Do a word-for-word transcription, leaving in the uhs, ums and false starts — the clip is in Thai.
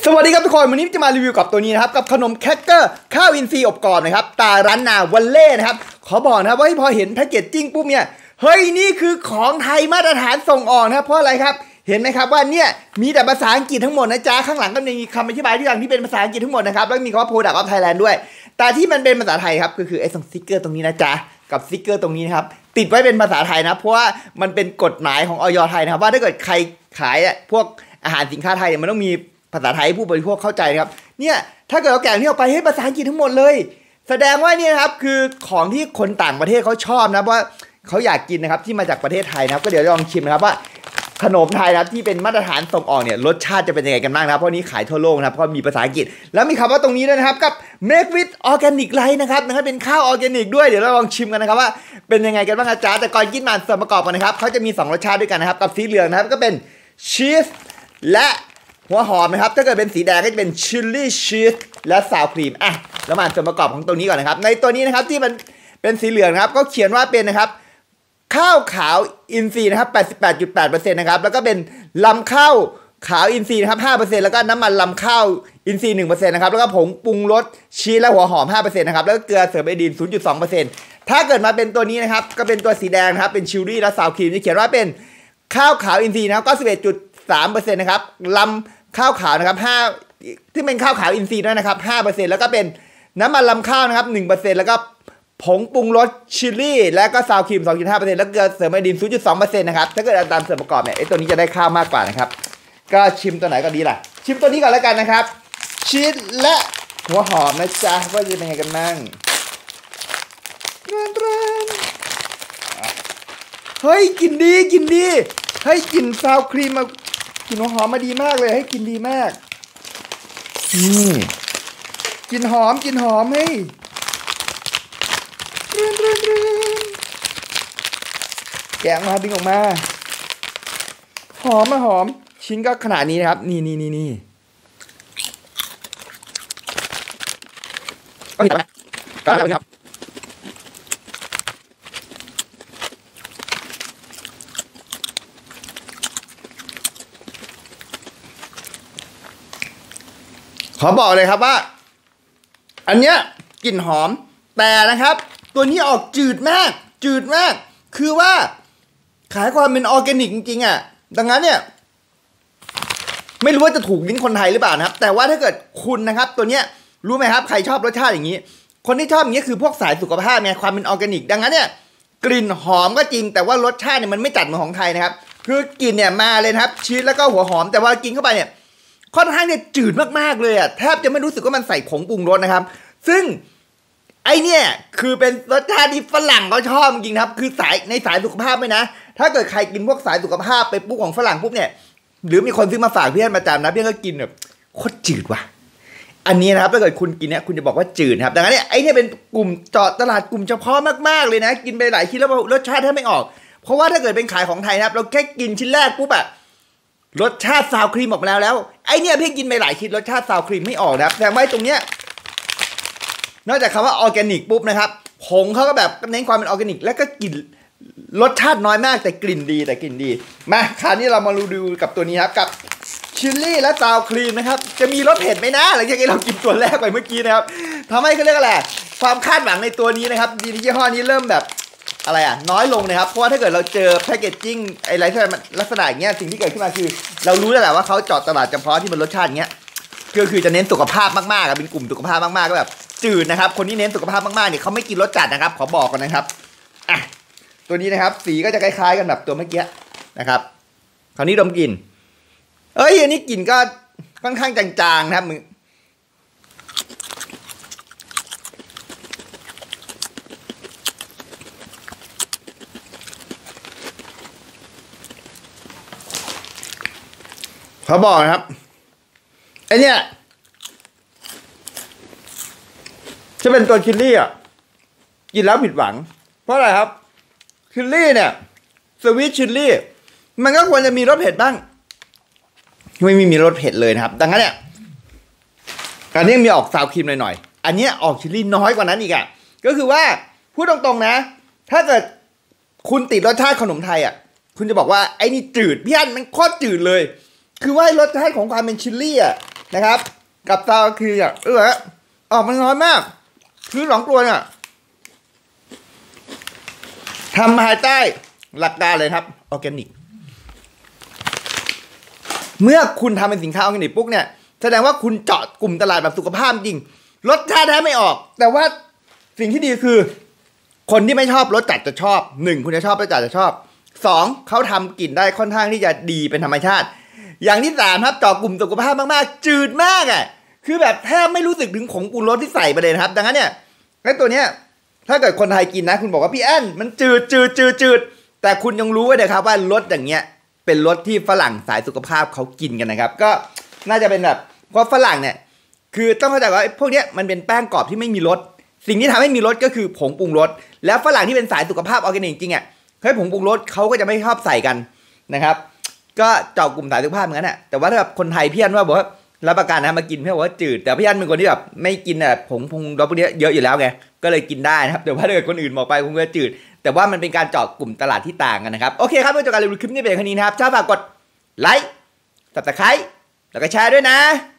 สวัสดีครับทุกคนวันนี้จะมารีวิวกับตัวนี้นะครับกับขนมแครกเกอร์ข้าวอินทรีย์อบกรอบนะครับตาร้านนาวันเล่นะครับขอบอกนะครับว่าพอเห็นแพ็กเกจจิ้งปุ๊บเนี่ยเฮ้ยนี่คือของไทยมาตรฐานส่งออกนะครับเพราะอะไรครับเห็นไหมครับว่าเนี่ยมีแต่ภาษาอังกฤษทั้งหมดนะจ๊ะข้างหลังก็มีคำอธิบายที่อย่างที่เป็นภาษาอังกฤษทั้งหมดนะครับแล้วมีคำว่า Product of Thailand ด้วยแต่ที่มันเป็นภาษาไทยครับก็คือไอ้สติ๊กเกอร์ตรงนี้นะจ๊ะกับสติ๊กเกอร์ตรงนี้นะครับติดไว้เป็นภาษาไทยนะเพราะว่ามันเป็นกฎหมายของอย.ไทยนะครับว่าถ้าเกิดใครขายพวกอาหารสินค้าไทยเนี่ยมันต้องมีภาษาไทยให้ผู้บริโภคเข้าใจครับเนี่ยถ้าเกิดเราแกะนี่ออกไปให้ภาษาอังกฤษทั้งหมดเลยแสดงว่านี่นะครับคือของที่คนต่างประเทศเขาชอบนะว่าเขาอยากกินนะครับที่มาจากประเทศไทยนะครับก็เดี๋ยวลองชิมนะครับว่าขนมไทยนะครับที่เป็นมาตรฐานส่งออกเนี่ยรสชาติจะเป็นยังไงกันบ้างนะครับเพราะนี้ขายทั่วโลกนะครับเพราะมีภาษาอังกฤษแล้วมีคำว่าตรงนี้ด้วยนะครับกับ Make with Organic Rice นะครับนะครับเป็นข้าวออร์แกนิกด้วยเดี๋ยวเราลองชิมกันนะครับว่าเป็นยังไงกันบ้างนะจ๊ะแต่ก่อนกินมาส่วนประกอบกันนะครับเขาจะมีสองรสชาติด้วยกันนะครับกับสีเหลืองนะครับก็เป็นชีสและหัวหอมนะครับถ้าเกิดเป็นสีแดงก็จะเป็นชิลลี่ชีสและซาวครีมอ่ะแล้วมาส่วนประกอบของตัวนี้ก่อนนะครับในตัวนี้นะครับที่มันเป็นสีเหลืองนะครับก็เขียนว่าเป็นนะครับข้าวขาวอินทรีย์นะครับ แปดสิบแปดจุดแปดเปอร์เซ็นต์ นะครับแล้วก็เป็นลำข้าวขาวอินทรีย์นะครับ ห้าเปอร์เซ็นต์ แล้วก็น้ำมันลำข้าวอินทรีย์ หนึ่งเปอร์เซ็นต์ นะครับแล้วก็ผงปรุงรสชีสและหัวหอม ห้าเปอร์เซ็นต์ นะครับแล้วก็เกลือเสริมไอโอดีน ศูนย์จุดสองเปอร์เซ็นต์ ถ้าเกิดมาเป็นตัวนี้นะครับก็เป็นตัวสีแดงนะครับเป็นชิลลี่และซาวครีมที่เขียนว่าเป็นข้าวขาวอินทรีย์นะครับ เก้าสิบเอ็ดจุดสามเปอร์เซ็นต์ นะครับลำข้าวขาวนะครับห้าที่เป็นข้าวขาวอินทรีย์ด้วยนะครับ ห้าเปอร์เซ็นต์ แล้วก็เป็นน้ำมันลำข้าวนะครับ หนึ่งเปอร์เซ็นต์ แล้วก็ผงปรุงรสชิลลี่และก็ซาวครีม สองจุดห้าเปอร์เซ็นต์ แล้วเกลือเสริมไอโอดีน ศูนย์จุดสองเปอร์เซ็นต์ นะครับถ้าเกิดตามส่วนประกอบเนี่ยไอ้ตัวนี้จะได้ข้าวมากกว่านะครับก็ชิมตัวไหนก็ดีล่ะชิมตัวนี้ก่อนแล้วกันนะครับชีสและหัวหอมนะจ๊ะว่าจะเป็นยังไงกันบ้างเฮ้ยกลิ่นดีกลิ่นดีให้กลิ่นซาวครีมมากลิ่นหัวหอมมาดีมากเลยให้กลิ่นดีมากนี่กลิ่นหอมกลิ่นหอมเฮ้ยแกะมาดึงออกมาหอมมาหอมชิ้นก็ขนาดนี้นะครับนี่นี่นี่นี่ก็เห็นไหมก็ได้ครับขอบอกเลยครับว่าอันเนี้ยกลิ่นหอมแต่นะครับตัวนี้ออกจืดมากจืดมากคือว่าขายความเป็นออร์แกนิกจริงๆอ่ะดังนั้นเนี่ยไม่รู้ว่าจะถูกลิ้นคนไทยหรือเปล่านะครับแต่ว่าถ้าเกิดคุณนะครับตัวเนี้ยรู้ไหมครับใครชอบรสชาติอย่างนี้คนที่ชอบอย่างนี้คือพวกสายสุขภาพไงความเป็นออร์แกนิกดังนั้นเนี่ยกลิ่นหอมก็จริงแต่ว่ารสชาติเนี่ยมันไม่จัดเหมือนของไทยนะครับคือกลิ่นเนี่ยมาเลยครับชีสแล้วก็หัวหอมแต่ว่ากินเข้าไปเนี่ยค่อนข้างเนี่ยจืดมากๆเลยอ่ะแทบจะไม่รู้สึกว่ามันใส่ผงปรุงรสนะครับซึ่งไอเนี่ยคือเป็นรสชาติที่ฝรั่งเขาชอบจริงๆครับคือสายในสายสุขภาพไหมนะถ้าเกิดใครกินพวกสายสุขภาพไปปุ๊บของฝรั่งปุ๊บเนี่ยหรือมีคนซื้อมาฝากเพื่อนประจำนะเพื่อนก็กินแบบโคตรจืดว่ะอันนี้นะครับถ้าเกิดคุณกินเนี่ยคุณจะบอกว่าจืดครับดังนั้นเนี่ยไอเนี่ยเป็นกลุ่มเจาะตลาดกลุ่มเฉพาะมากๆเลยนะกินไปหลายชิ้นแล้วรสชาติแทบไม่ออกเพราะว่าถ้าเกิดเป็นขายของไทยนะครับเราแค่กินชิ้นแรกปุ๊บอะรสชาติซาวครีมออกมาแล้วแล้วไอเนี่ยเพิ่งกินไปหลายชิ้นรสชาติซาวครีมไม่ออกนะครับแต่ว่าตรงเนี้ยนอกจากคำว่าออร์แกนิกปุ๊บนะครับผงเขาก็แบบเน้นความเป็นออร์แกนิกแล้วก็กลิ่นรสชาติน้อยมากแต่กลิ่นดีแต่กลิ่นดีมาคราวนี้เรามาดูกับตัวนี้ครับกับชิลลี่และซาวครีมนะครับจะมีรสเผ็ดไหมนะหลังจากที่เรากินตัวแรกไปเมื่อกี้นะครับทำให้เขาเรียกอะไรความคาดหวังในตัวนี้นะครับดีที่ยี่ห้อนี้เริ่มแบบอะไรอ่ะน้อยลงนะครับเพราะว่าถ้าเกิดเราเจอแพคเกจจิ้งอะไรที่มันลักษณะอย่างเงี้ยสิ่งที่เกิดขึ้นมาคือเรารู้แล้วแหละว่าเขาเจาะตลาดเฉพาะที่มันรสชาติอย่างเงี้ยก็คือจะเน้นสุขภาพมากๆเป็นกลุ่มสุขภาพมากๆก็แบบจืดนะครับคนที่เน้นสุขภาพมากๆเนี่ยเขาไม่กินรสจัดนะครับขอบอกก่อนนะครับอ่ะตัวนี้นะครับสีก็จะคล้ายๆกันแบบตัวเมื่อกี้นะครับคราวนี้ดมกลิ่นเอ้ยอันนี้กลิ่นก็ค่อนข้างจางๆนะครับมึงขอบอกนะครับไอเนี้ยจะเป็นตัวชิลลี่อ่ะกินแล้วผิดหวังเพราะอะไรครับชิลลี่เนี่ยสวีทชิลลี่มันก็ควรจะมีรสเผ็ดบ้างไม่มีมีรสเผ็ดเลยนะครับดังนั้นเนี่ยอันนี้มีออกซาวครีมหน่อยๆอันนี้ออกชิลลี่น้อยกว่านั้นอีกอ่ะก็คือว่าพูดตรงๆนะถ้าเกิดคุณติดรสชาติขนมไทยอ่ะคุณจะบอกว่าไอ้นี่จืดพี่อันมันโคตรจืดเลยคือว่ารสชาติของความเป็นชิลลี่อ่ะนะครับกับซาวคืออ่ะเออออกมันน้อยมากคือสองตัวเนี่ยทำภายใต้หลักการเลยครับออร์แกนิกเมื่อคุณทำเป็นสินค้าออร์แกนิกปุ๊บเนี่ยแสดงว่าคุณเจาะกลุ่มตลาดแบบสุขภาพจริงรสชาติแท้ไม่ออกแต่ว่าสิ่งที่ดีคือคนที่ไม่ชอบรสจัดจะชอบหนึ่งคุณจะชอบรสจัดจะชอบสองเขาทำกลิ่นได้ค่อนข้างที่จะดีเป็นธรรมชาติอย่างที่สามครับเจาะกลุ่มสุขภาพมากๆจืดมากอ่ะคือแบบแทบไม่รู้สึกถึงผงปรุงรสที่ใส่ไปเลยนะครับดังนั้นเนี่ยไอ้ตัวเนี้ยถ้าเกิดคนไทยกินนะคุณบอกว่าพี่แอนมันจืดจืดจืดจืดแต่คุณยังรู้ไว้เลยครับว่ารสอย่างเงี้ยเป็นรสที่ฝรั่งสายสุขภาพเขากินกันนะครับก็น่าจะเป็นแบบเพราะฝรั่งเนี่ยคือต้องเข้าใจว่าพวกเนี้ยมันเป็นแป้งกรอบที่ไม่มีรสสิ่งที่ทำให้มีรสก็คือผงปรุงรสแล้วฝรั่งที่เป็นสายสุขภาพออร์แกนิกจริงอ่ะเฮ้ยผงปรุงรสเขาก็จะไม่ชอบใส่กันนะครับก็เจาะกลุ่มสายสุขภาพเหมือนกันแหละแต่ว่าถ้าแบบคนไทยพี่อันว่าบอกว่ารับประกันนะมากินเพื่อบอกว่าจืดแต่พี่อันเป็นคนที่แบบไม่กินแบบผงปรุงรสพวกนี้เยอะอยู่แล้วไงก็เลยกินได้นะครับแต่ว่าถ้าเกิดคนอื่นบอกไปคงจะจืดแต่ว่ามันเป็นการเจาะกลุ่มตลาดที่ต่างกันนะครับโอเคครับเมื่อจบการรีวิวคลิปนี้เป็นแค่นี้นะครับชอบฝากกดไลค์ ซับสไครบ์ แล้วก็แชร์ด้วยนะ